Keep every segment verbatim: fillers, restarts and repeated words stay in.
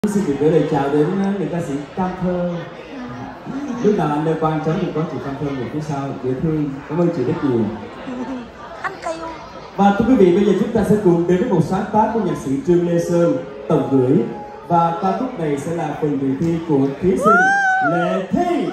Xin được gửi lời chào đến người ca sĩ Cam Thơ. Lúc nào anh Lê Quang cháu thì có chị Cam Thơ một phía sau dễ thương. Cảm ơn chị rất nhiều. Anh kêu. Và thưa quý vị, bây giờ chúng ta sẽ cùng đến với một sáng tác của nhạc sĩ Trương Lê Sơn, Tổng Gửi. Và ca khúc này sẽ là phần dự thi của thí sinh Lệ Thi.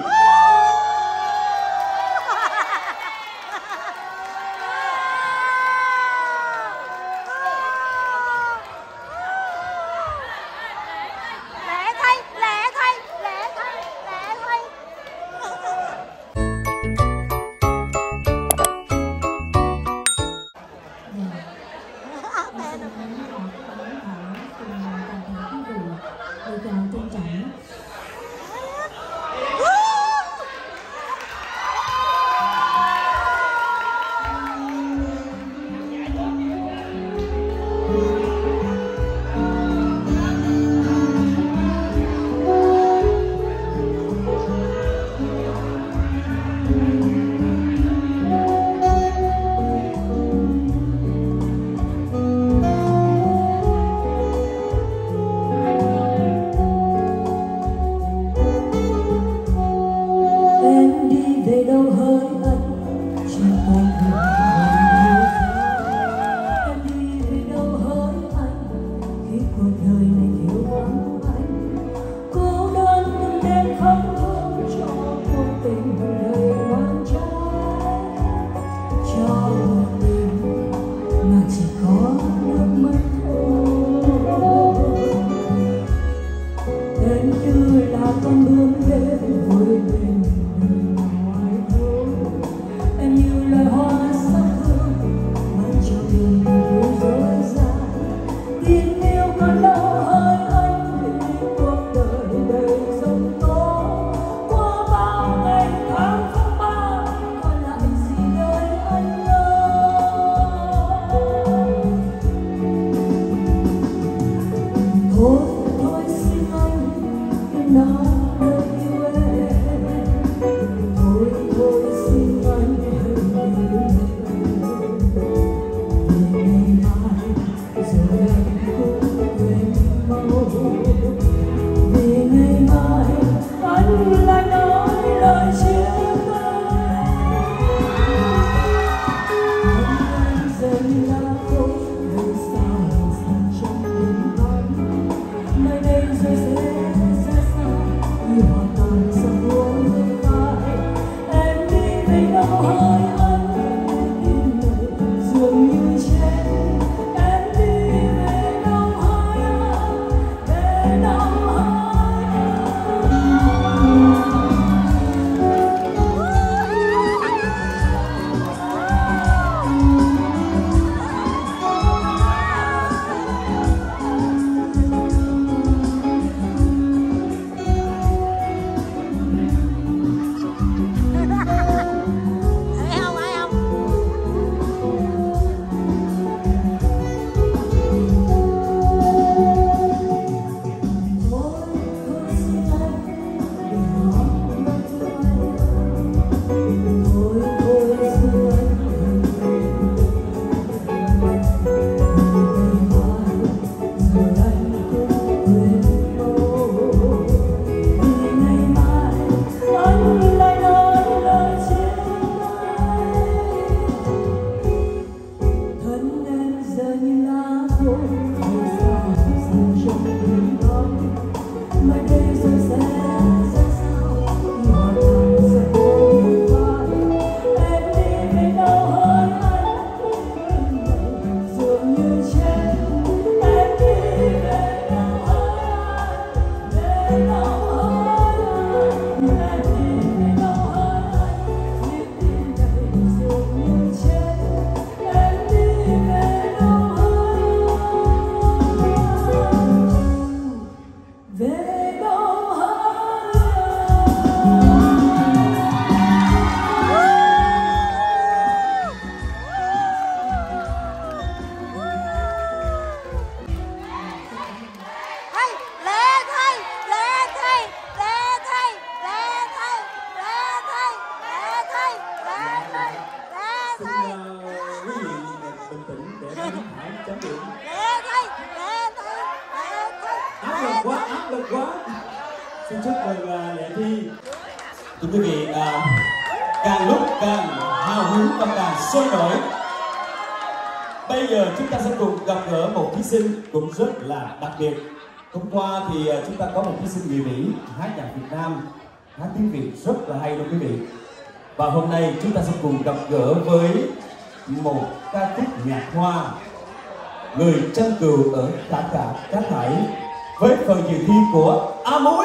Quá quá, áp lực quá. Xin chúc mừng uh, Lệ Thi. Thưa quý vị, uh, càng lúc càng hào hứng và càng sôi nổi. Bây giờ chúng ta sẽ cùng gặp gỡ một thí sinh cũng rất là đặc biệt. Hôm qua thì uh, chúng ta có một thí sinh người Mỹ hát nhạc Việt Nam, hát tiếng Việt rất là hay luôn quý vị. Và hôm nay chúng ta sẽ cùng gặp gỡ với một ca khúc nhạc hoa, Người Chân Cừu ở Cả Cả Cát Hải, với phần dự thi của A Muối.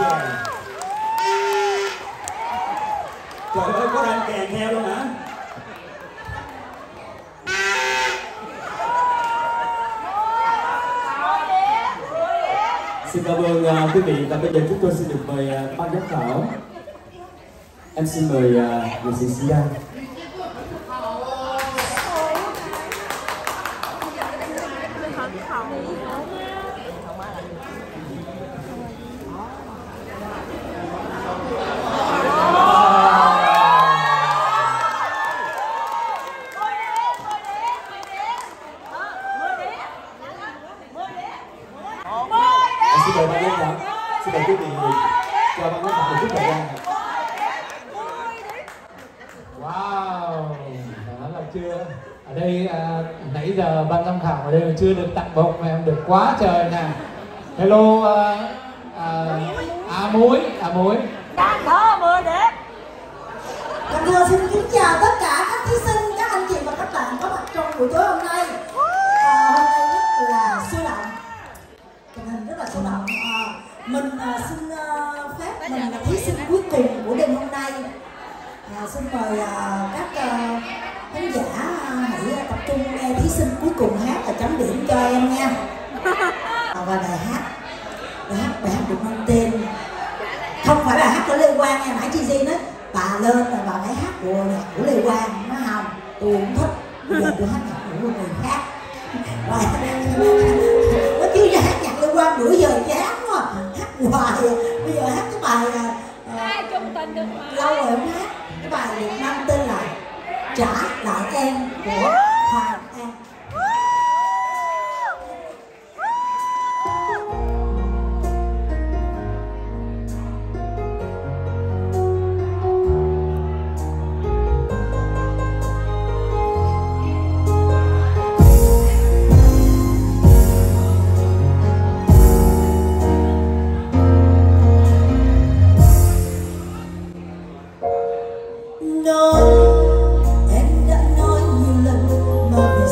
Trời ơi, có đang kèn theo luôn hả? Xin cảm ơn uh, quý vị, và bây giờ chúng tôi xin được mời uh, ban giám khảo. Em xin mời uh, nghệ sĩ Sia. Xin mời ban giám khảo, xin mời quý vị cho ban giám khảo một chút thời gian. Wow, đó là chưa ở đây à, nãy giờ ban giám khảo ở đây mà chưa được tặng bông mà em được quá trời nè. Hello à, à, à muối, à muối. Đang thơ mưa đẹp. Cảm ơn, xin kính chào tất cả các thí sinh, các anh chị và các bạn có mặt trong buổi tối hôm nay. À, hôm nay rất là sôi động, tình hình rất là sôi động. À, mình à, xin à, phép mình là thí sinh cuối cùng của đêm hôm nay. À, xin mời à, các à, khán giả à, hãy tập trung nghe thí sinh cuối cùng hát và chấm điểm cho em nha. À, và bài hát, bài hát bài hát được mang tên không phải bài hát của Lê Quang nha, nãy chị Di nói bà lên là bà phải hát của nhạc của Lê Quang, nó không, tôi không thích, bây giờ tôi hát nhạc của người khác. Nó chứ ra hát nhạc Lê Quang bữa giờ chán quá, hát hoài, bây giờ hát cái bài uh, lâu rồi không hát, cái bài được mang tên là Trả Lại Em của Hoàng An. Nói em đã nói nhiều lần mà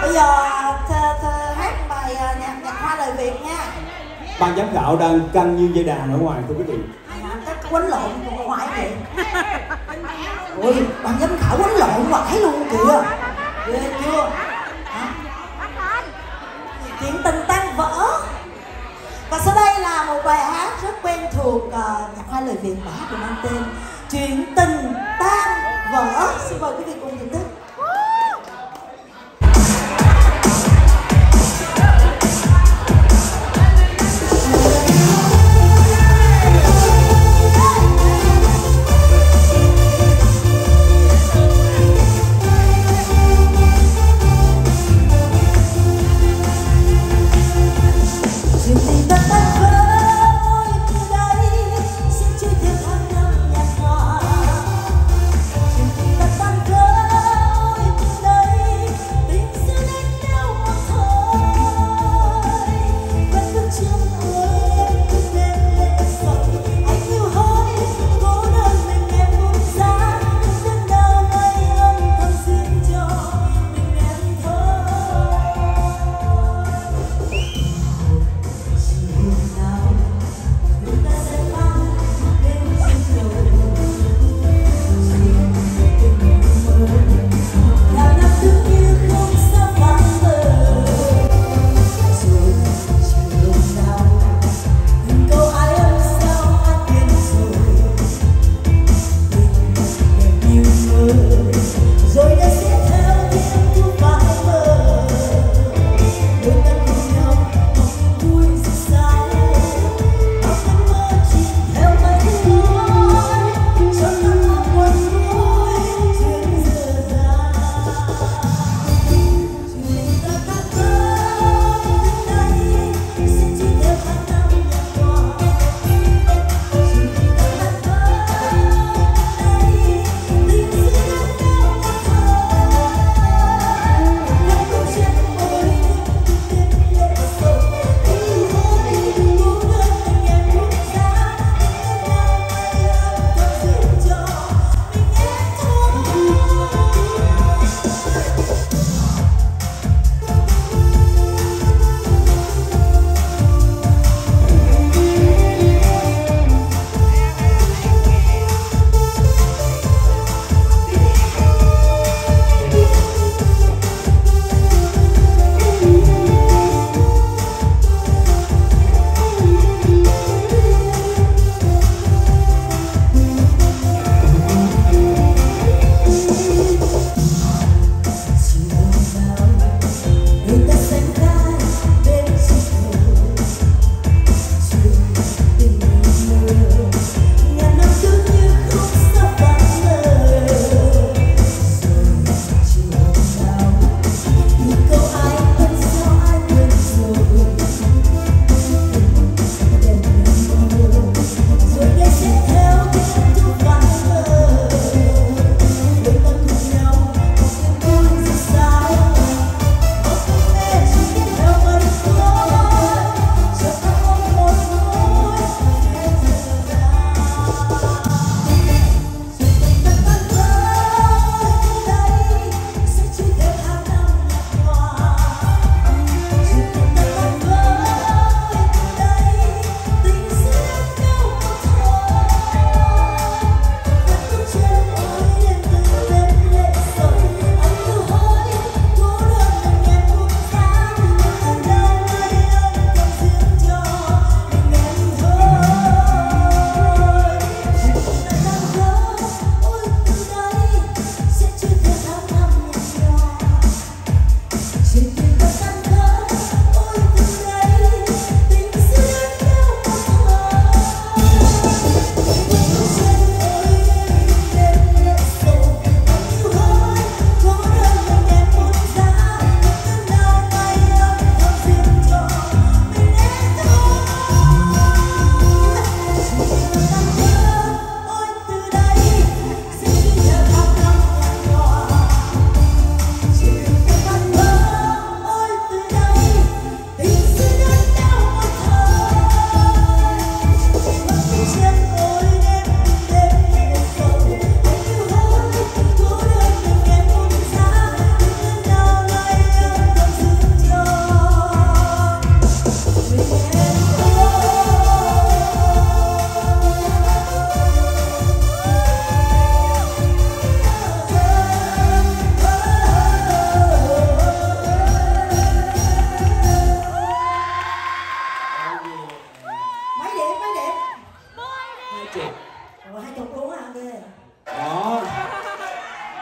Bây giờ thơ, thơ hát bài uh, nhạc nhạc hoa lời Việt nha. Ban giám khảo đang canh như dây đàn ở ngoài thưa quý vị. Các quánh lộn ngoại vậy. Ôi, ban giám khảo quánh lộn ngoại luôn kìa. Ghê chưa? Hả? Chuyện tình tan vỡ. Và sau đây là một bài hát rất quen thuộc uh, nhạc hoa lời Việt, bài hát được mang tên Chuyện tình tan vỡ. Xin mời quý vị cùng thưởng thức. Hãy subscribe cho kênh Ghiền Mì Gõ để không bỏ lỡ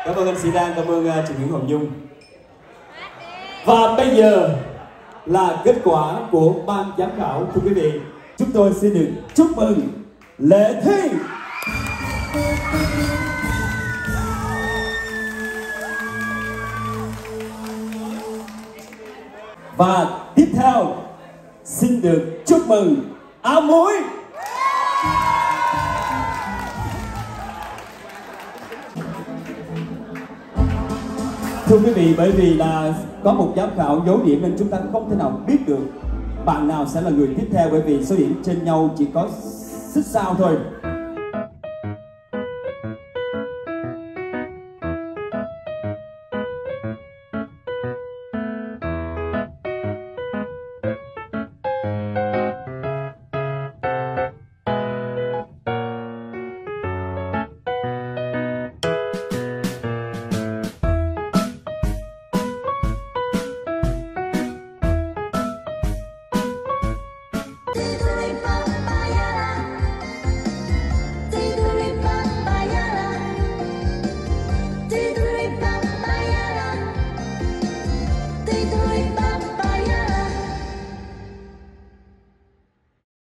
Cảm ơn anh Sĩ Lan, cảm ơn uh, chị Nguyễn Hồng Nhung. Và bây giờ là kết quả của ban giám khảo. Thưa quý vị, chúng tôi xin được chúc mừng Lệ Thi. Và tiếp theo xin được chúc mừng Áo Muối. Thưa quý vị, bởi vì là có một giám khảo giấu điểm nên chúng ta không thể nào biết được bạn nào sẽ là người tiếp theo, bởi vì số điểm trên nhau chỉ có xích sao thôi.